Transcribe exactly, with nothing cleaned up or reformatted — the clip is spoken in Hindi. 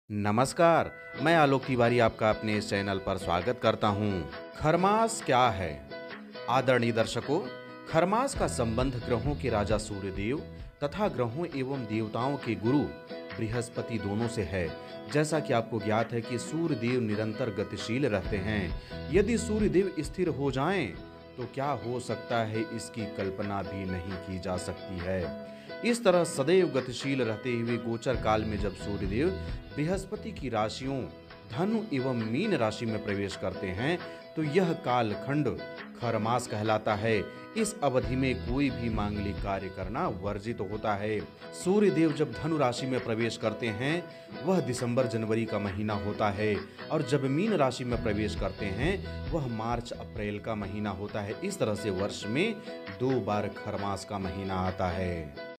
नमस्कार, मैं आलोक तिवारी आपका अपने इस चैनल पर स्वागत करता हूँ। खरमास क्या है? आदरणीय दर्शकों, खरमास का संबंध ग्रहों के राजा सूर्यदेव तथा ग्रहों एवं देवताओं के गुरु बृहस्पति दोनों से है। जैसा कि आपको ज्ञात है कि सूर्यदेव निरंतर गतिशील रहते हैं। यदि सूर्यदेव स्थिर हो जाएं, तो क्या हो सकता है इसकी कल्पना भी नहीं की जा सकती है। इस तरह सदैव गतिशील रहते हुए गोचर काल में जब सूर्यदेव बृहस्पति की राशियों धनु एवं मीन राशि में प्रवेश करते हैं, तो यह कालखंड खरमास कहलाता है। इस अवधि में कोई भी मांगलिक कार्य करना वर्जित होता है। सूर्यदेव जब धनु राशि में प्रवेश करते हैं, वह दिसंबर जनवरी का महीना होता है, और जब मीन राशि में प्रवेश करते हैं, वह मार्च अप्रैल का महीना होता है। इस तरह से वर्ष में दो बार खरमास का महीना आता है।